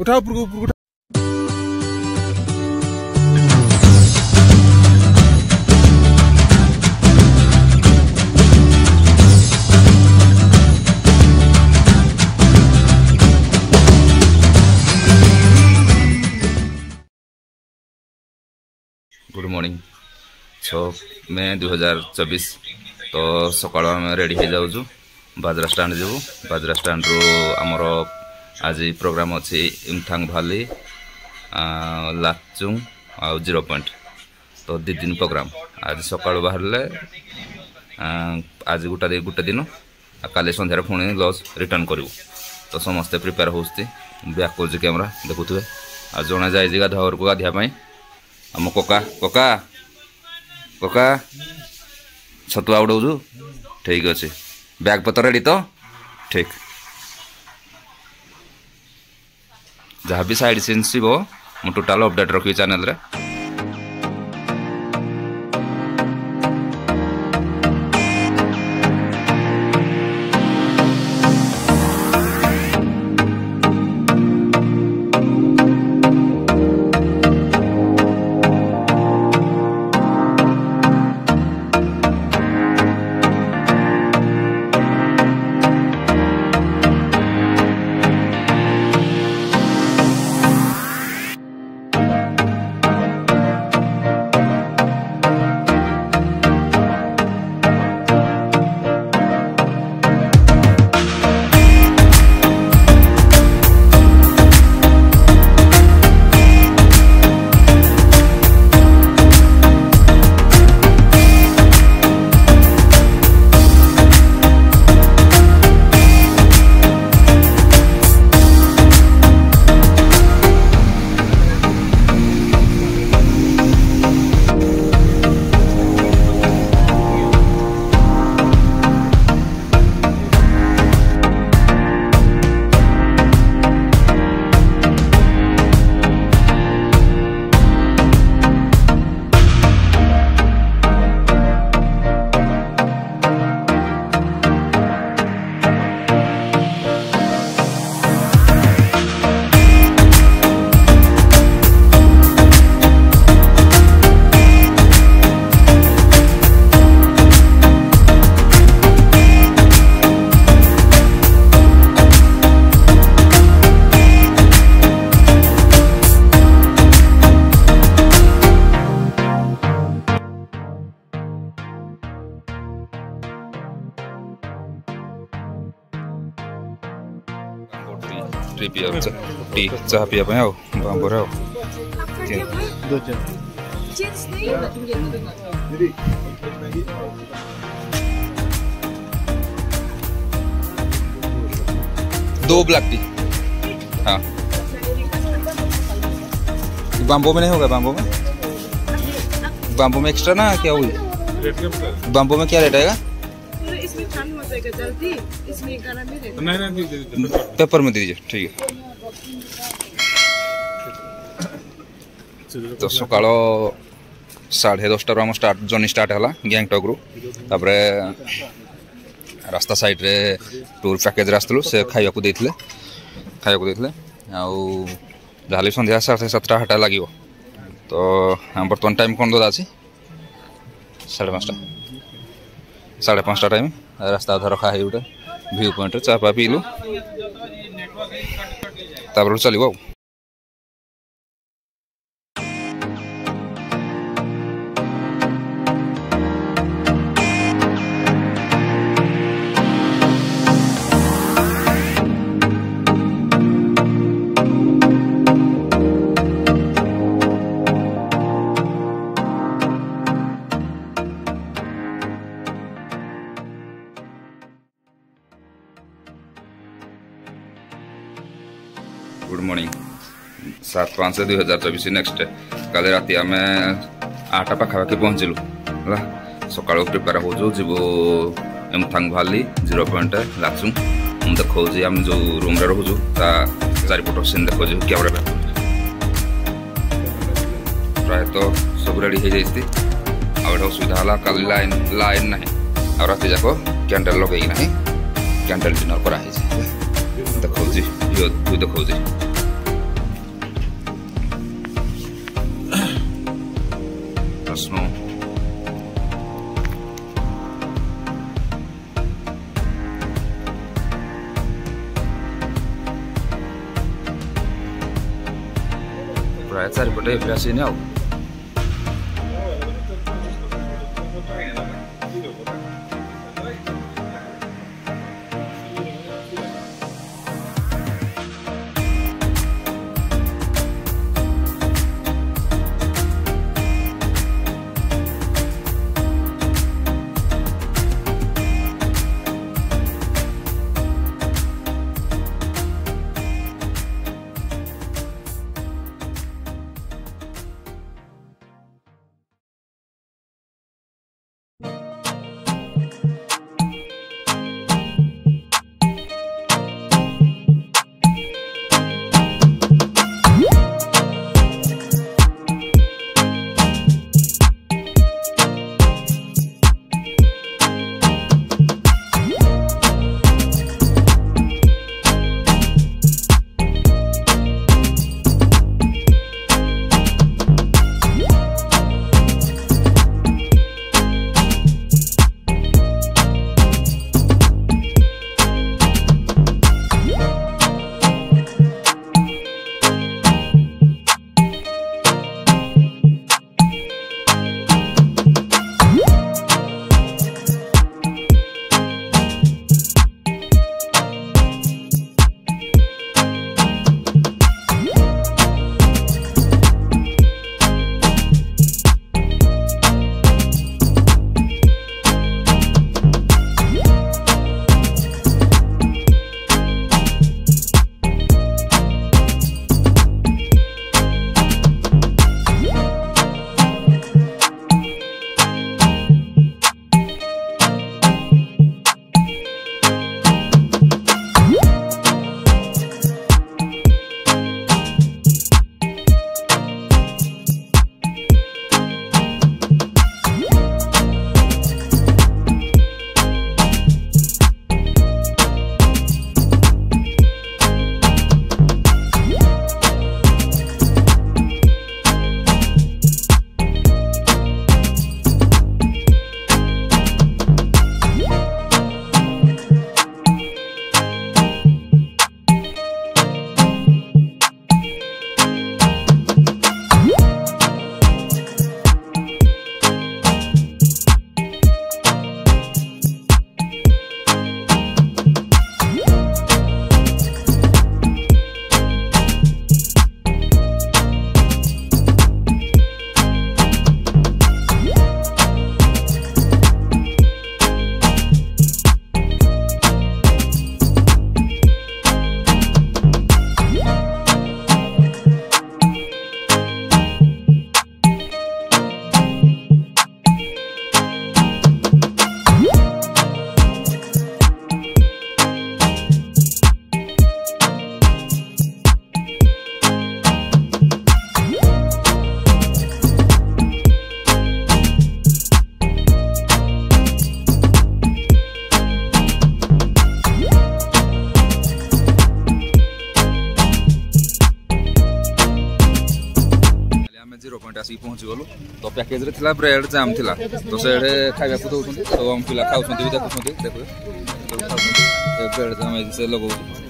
उठा ऊपर को गुड मॉर्निंग 6 मे 2024 तो सकाल आम रेडी हो जाऊँ बाजरा स्टैंड जीवु बाजरा स्टैंड रू आमर आज प्रोग्राम अच्छी इमथांग भैली लाचुंग आ 0 पॉइंट तो 2 दिन प्रोग्राम आज सकाल बाहर आज गोटे दिन काली संध्यार पुणी लॉज रिटर्न करूँ तो समस्ते प्रिपेयर होती बैक कर कैमेरा देखुए आज जड़े जाए गाधुआ को गाधियापाई आम कोका कोका कोका छतुआ उड़ाऊ ठीक अच्छे बैग पतर रेडी तो ठीक जहाँ भी साइड सीन्स मु टोटाल अपडेट रखी चैनल रे। टी चाह पिया पे आओ बांबोरे आओ दो ब्लैक टी। हाँ बाम्बो में नहीं होगा बाम्बो में एक्स्ट्रा ना क्या हुई बाम्बो में क्या रेट आएगा जल्दी इसमें नहीं पेपर में दीजिए ठीक है। तो सकाल 10:30 आम स्टार्ट जर्नी स्टार्ट है गैंगटक रू तापरे रास्ता साइड रे टूर पैकेज आसलु से खाइबा देते आउ संध्या 7:30 लगे तो बर्तमान टाइम कौन दो 5:30 टाइम रास्ता अधा रखा है गोटे व्यू पॉइंट चाह पा पीलु तापर चलो। गुड मॉर्निंग 7/5/2024 नेक्स्ट काले राति आम 8 पाखापाखि पहुँचलु है सका प्रिपेयर हो जीवु एमथांग भैली 0 पॉइंट लाचुंग मुझे देखा आम जो रूम रे रोचु चारिपट सीन देखा कैमरा प्राय तो सब रेडी हो जाती आगे असुविधा है कल लाइन ना आ रात जाक कैंडल लगे ना कैंडल डिनर कराई देखा देखा स्नो प्राय चारिपटे ଏବେ ଆସିନି ଆଉ आसिक पहुँची गलु तो पैकेज रे थिला ब्रेड जाम थिला तो सेडे खाइबा को दउछंती तो हम पिला खाउछंती भी देखुछंती देखो ब्रेड जाम से लगौ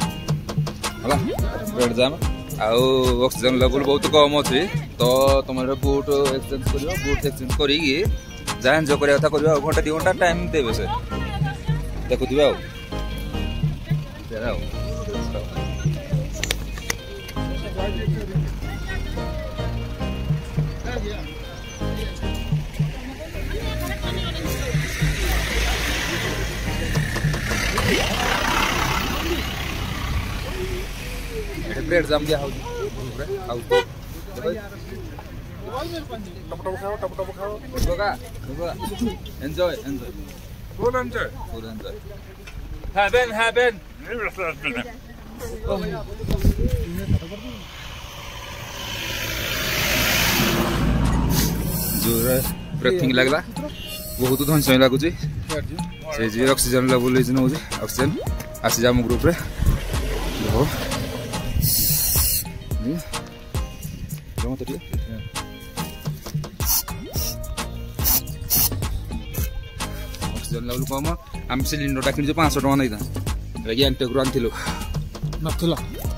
हला ब्रेड जाम आउ ऑक्सीजन लेवल बहुत कम अछि तो तुमरे बूट एक्सचेंज करियो बूट एक्सचेंज करी जा एन्जॉय करिया था करियो घंटा 2 घंटा टाइम देबे से देखु दिबा तेरा ब्रेड जाम दिया हाउस टप खाओ देखोगा एंजॉय फुल एंजॉय हैवन जोर ब्रेथिंग लागला बहुत धन सही लागुची से जी oxygen level is no oxygen आसी जा ग्रुप रे देखो ଅକ୍ସିଜେନ୍ ଲେଭେଲ୍ କମ୍ ଆମେ ସିଲିଣ୍ଡରଟା କିଣିଛୁ 500 ଟଙ୍କା ନେଇଥା ଗ୍ୟାଙ୍ଗଟକ୍ରୁ ଆଣିଥିଲୁ ନଥିଲା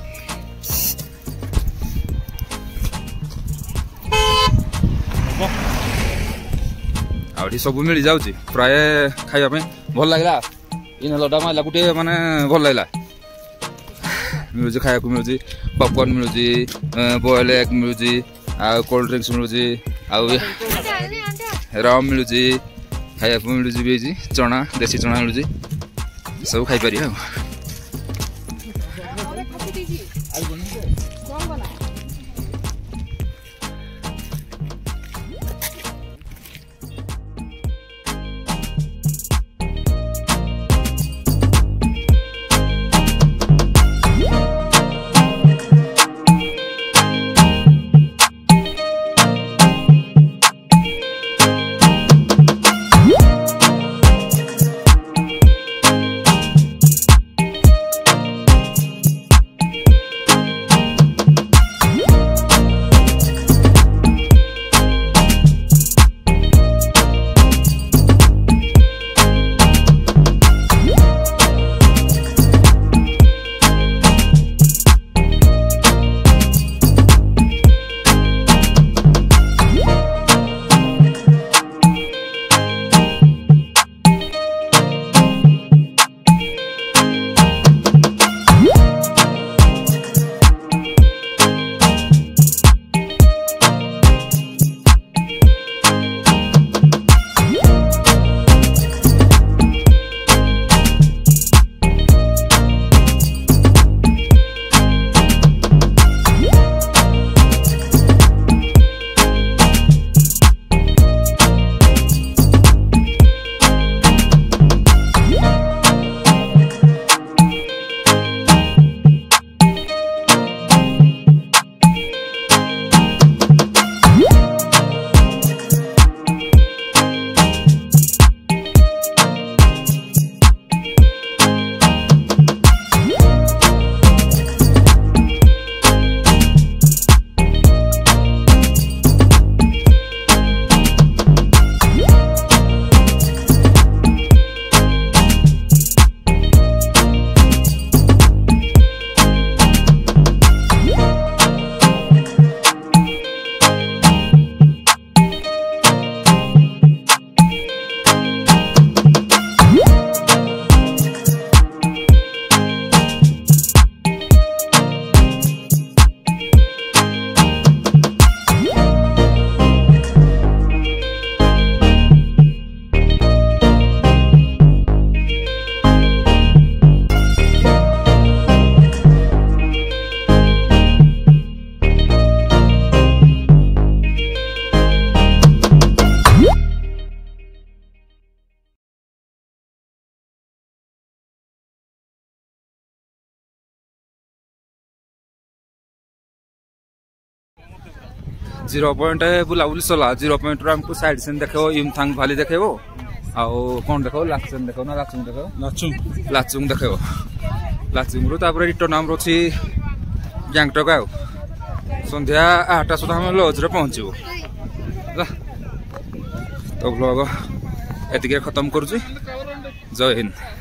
ଆଉ ଏଠି ସବୁ ମିଳିଯାଉଛି ପ୍ରାୟ ଖାଇବା ପାଇଁ ଭଲ ଲାଗିଲା ଇନହେଲରଟା ମାରିଲା ଗୋଟେ ମାନେ ଭଲ ଲାଗିଲା ମିଳୁଛି ଖାଇବାକୁ ମିଳୁଛି ପପକର୍ନ ମିଳୁଛି ବଏଲ୍ ଏଗ୍ ମିଳୁଛି ଆଉ କୋଲ୍ଡ ଡ୍ରିଙ୍କସ୍ ମିଳୁଛି ଆଉ ରମ୍ ମିଳୁଛି ଖାଇବାକୁ ମିଳୁଛି ବି ହେଇଛି ଚଣା ଦେଶୀ ଚଣା ମିଳୁଛି ସବୁ ଖାଇପାରିବେ ଆଉ जीरो पॉइंट बुलाबुली चला 0 पॉइंट हमको साइड सीन देखो युमथांग भैली देखो आउ कौन देखो लाचुंग देखो ना लाचुंग देखो लाचुंग देखो लाचुंग रु तापर रिटर्न हम अछि ग्याङ्टक आउ संध्या 8टा सुधा हम लॉज रे पहुंचबो तो ब्लॉग एतिके खत्म करूची जय हिंद।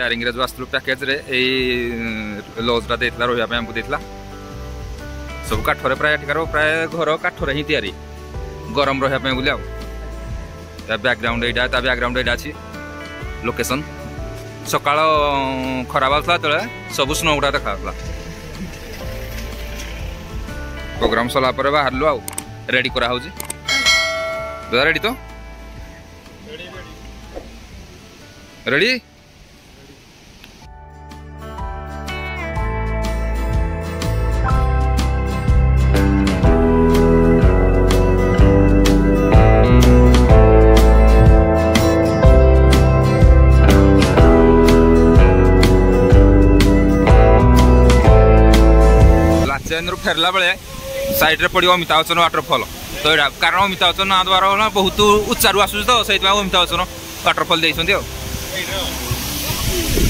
शेयरिंग रे जो आसलु पैकेज रे ए लॉजटा देतला रोया पे हमको देतला सब काठरे प्राय टिकार प्राय घर काठरे ही तैयारी गरम रहा पे बोली आ बैकग्राउंड एटा ता बैकग्राउंड एटा अछि लोकेशन सकाळ खराब आसला तळे सब स्नो गुडा देखाला प्रोग्राम सला पर बाहरलु आ रेडी करा होजी दादा रेडी तो रेडी फेरला बेले साइड रे पड़ो अमिताभ बच्चन वाटरफॉल तो यहाँ कारण अमिताभ बच्चन ना द्वारा बहुत उच्चारू आसूँ तो से अमिताभ बच्चन वाटरफॉल देते।